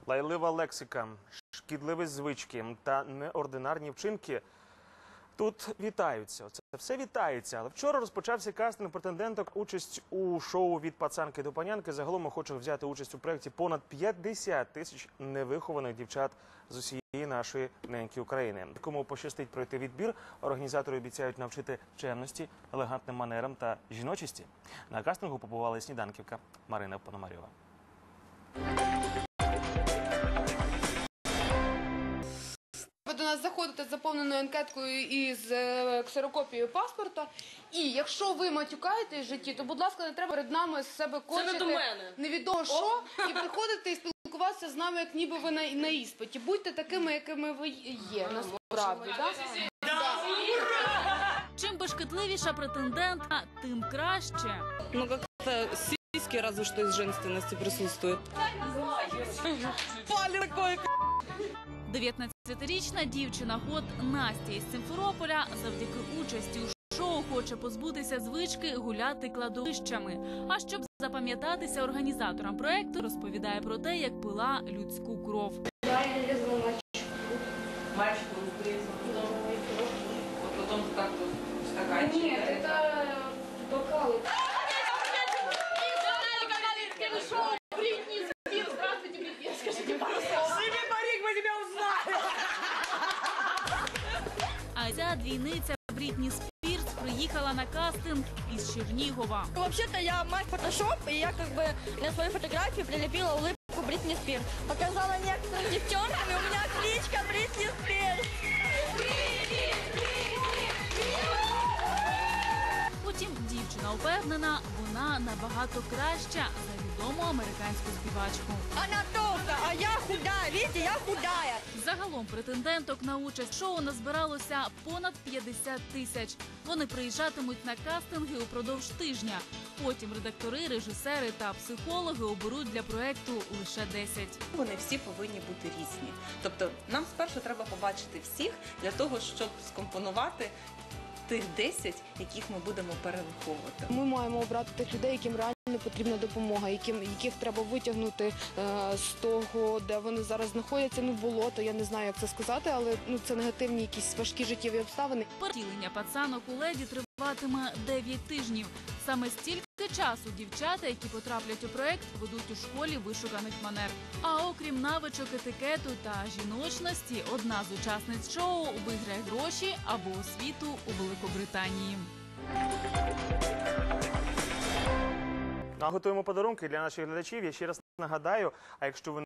Лайлива лексика, шкідливі звички та неординарні вчинки тут вітаються. Це все вітається. Але вчора розпочався кастинг претенденток. Участь у шоу «Від пацанки до панянки». Загалом охочих взяти участь у проєкті понад 50 тисяч невихованих дівчат з усієї нашої неньки України. Кому пощастить пройти відбір, організатори обіцяють навчити чемності, елегантним манерам та жіночості. На кастингу побувала сніданківка Марина Пономарьова. Ви до нас заходите з заповненою анкеткою і з ксерокопією паспорта. І якщо ви матюкаєтесь в житті, то, будь ласка, не треба перед нами з себе кочити невідомо що і приходити і спілкуватися з нами, як ніби ви на іспиті. Будьте такими, якими ви є, насправді. Чим бешкетливіша претендентка, тим краще. Ну, как-то сиськи разве что из женственности присутствуют. 19-річна дівчина-год Настя із Симферополя завдяки участі у шоу хоче позбутися звички гуляти кладовищами. А щоб запам'ятатися організаторам проєкту, розповідає про те, як пила людську кров. Я лезла мальчику. Мальчику врезал. Вот потом так вот стаканчик. Нет, это бокалы. А ця двійниця Брітні Спірс приїхала на кастинг із Чернігова. Вообще-то я мать фотошоп, и я как бы на свою фотографию прилепила улыбку Бритни Спирс. Показала некоторым девчонкам, и у меня кличка Бритни Спирс. Потім дівчина упевнена, вона набагато краща за відому американську співачку. Она толстая, а я худая. Видите, я худая. Загалом претенденток на участь в шоу назбиралося понад 50 тисяч. Вони приїжджатимуть на кастинги упродовж тижня. Потім редактори, режисери та психологи оберуть для проєкту лише 10. Вони всі повинні бути різні. Тобто нам спершу треба побачити всіх для того, щоб скомпонувати тих 10, яких ми будемо перевиховувати. Ми маємо обрати тих людей, яким реально потрібна допомога, яких треба витягнути з того, де вони зараз знаходяться. Ну, болото, я не знаю, як це сказати, але це негативні якісь важкі життєві обставини. Перевтілення пацанок у леді триватиме 9 тижнів. Саме стільки часу дівчата, які потраплять у проєкт, ведуть у школі вишуканих манер. А окрім навичок етикету та жіночності, одна з учасниць шоу виграє гроші або освіту у Великобританії. Готуємо подарунки для наших глядачів. Я ще раз нагадаю, а якщо ви